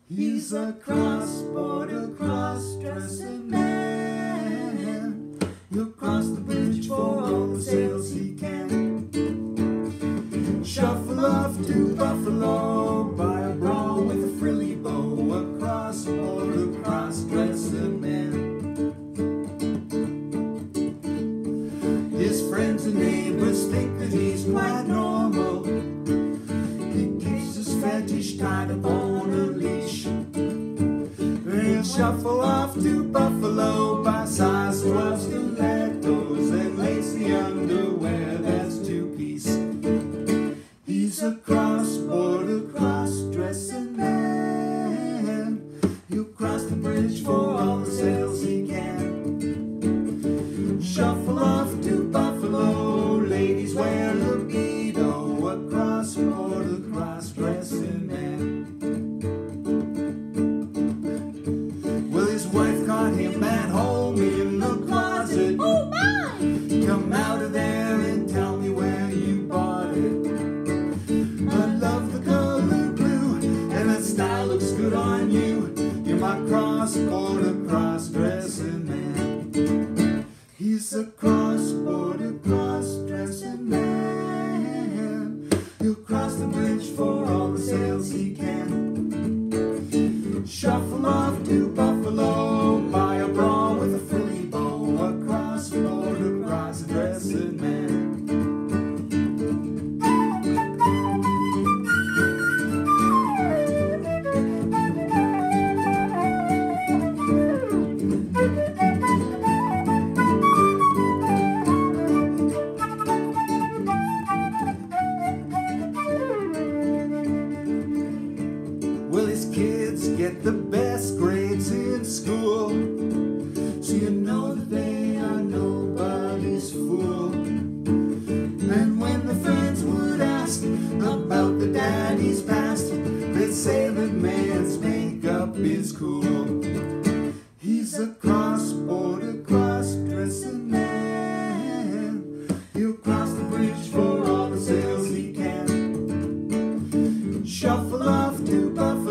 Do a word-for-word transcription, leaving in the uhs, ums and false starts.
He's a cross-border, cross-dressing man. He'll cross the bridge for all the sales he can. Shuffle off to Buffalo, buy a bra with a frilly bow. A cross-border, cross-dressing man. His friends and neighbors think that he's quite normal. He keeps his fetish tied up on a leash. He'll shuffle off to Buffalo, buy size twelve stilettos and lacy underwear that's two-piece. He's a cross-border, cross-dressing man. He'll cross the bridge for all the sales he can. Shuffle off to Buffalo, ladies wear libido. A cross-border, cross-dressing man. Well, his wife caught him at home in the closet. Oh my! Come out of there and tell me where you bought it. I love the color blue, and that style looks good on you. You're my cross-border, cross-dressing man. He's a cross-border, cross-dressing man. He'll cross the bridge for all the sales he can. Shuffle off to Buffalo, buy a bra with a frilly bow. A cross-border, cross-dressing man. Well, his kids get the best grades in school, so you know that they are nobody's fool. And when the friends would ask about the daddy's past, they'd say that man's makeup is cool. He's a cross-border, cross-dressing man. He'll cross the bridge for all the sales he can. Shuffle off to Buffalo,